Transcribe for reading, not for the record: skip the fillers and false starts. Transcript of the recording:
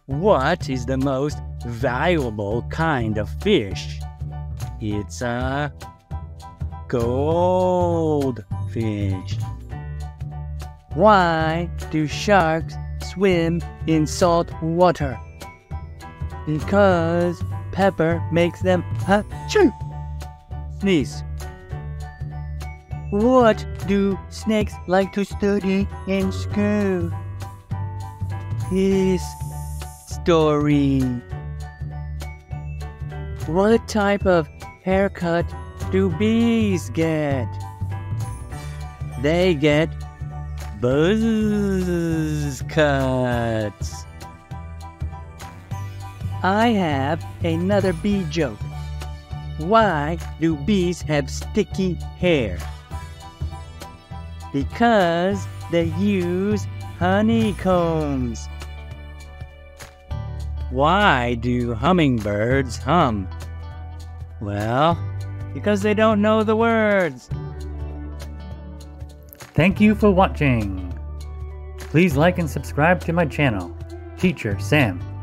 What is the most valuable kind of fish? It's a goldfish. Why do sharks swim in salt water? Because pepper makes them achoo, sneeze. What do snakes like to study in school? History. What type of haircut do bees get? They get buzz cuts. I have another bee joke. Why do bees have sticky hair? Because they use honeycombs. Why do hummingbirds hum? Well, because they don't know the words. Thank you for watching. Please like and subscribe to my channel, Teacher Sam.